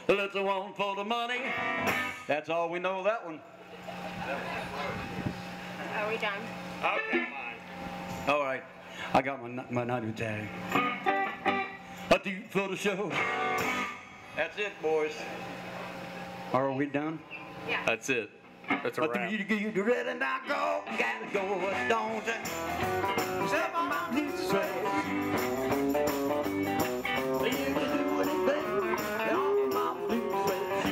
Let's a one for the money. That's all we know that one. Are we done? Okay, fine. All right, I got my nutty tag. A dude for the show. That's it, boys. Are we done? Yeah. That's it. That's a But wrap. you get ready and I go, gotta go, don't you? Step on my blue suede. You can do anything on my blue suede.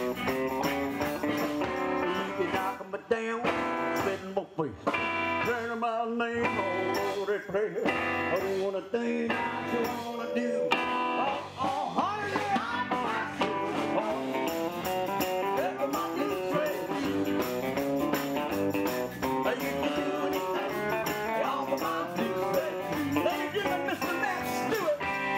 You can knock 'em down, spit in my face, turn my name all over the place. I don't wanna think, I just wanna do. Oh, honey, I'm my soul. Step on my blue suede. You can do anything all for my blue suede. Ladies and gentlemen, Mr. Max Stewart.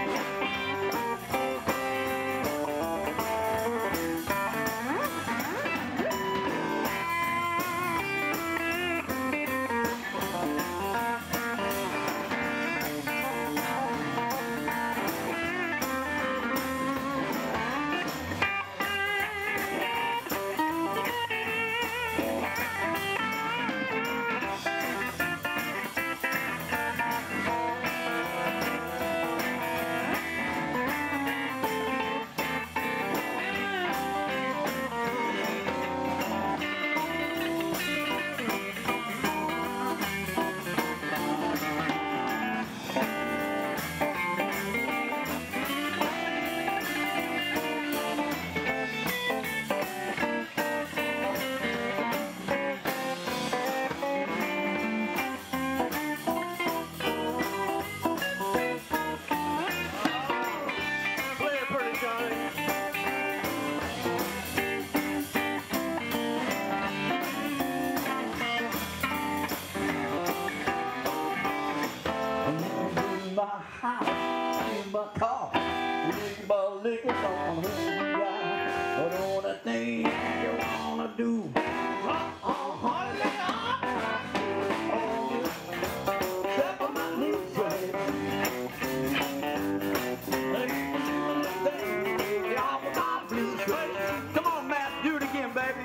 My house, in my car, in my liquor on who you are. But all the things you wanna do, honey, step on my blue suede. Off of my blue suede. Come on, Matt, do it again, baby.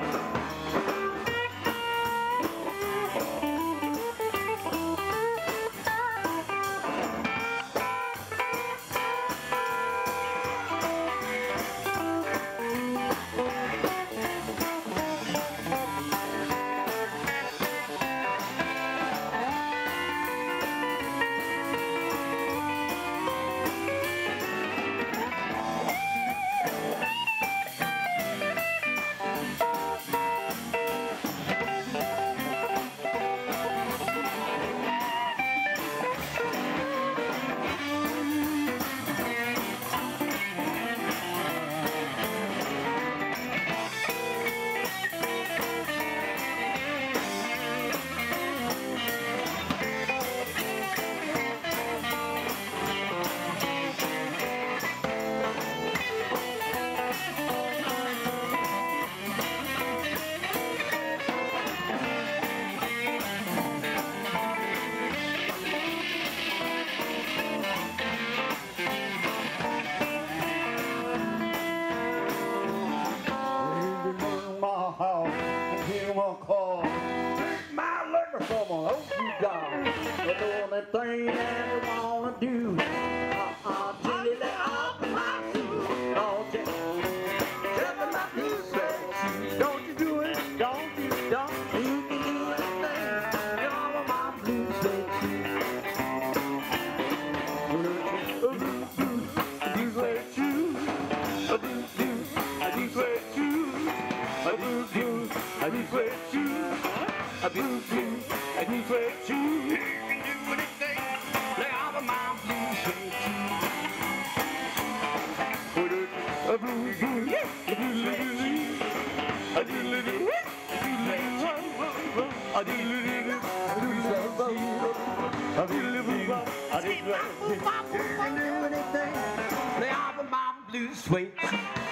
Call. Take my liquor from an old dog. But the only thing that I wanna do, jelly that off of my shoes. Don't you? Step on my blue suede. Don't you do it? Don't you? Don't you can do anything? Off of my blue suede. Blue suede shoes. Blue suede shoes. Blue suede shoes. A blue suede shoes. You can do anything. Lay off of my blue suede shoes. A blue suede shoes. A blue suede shoes.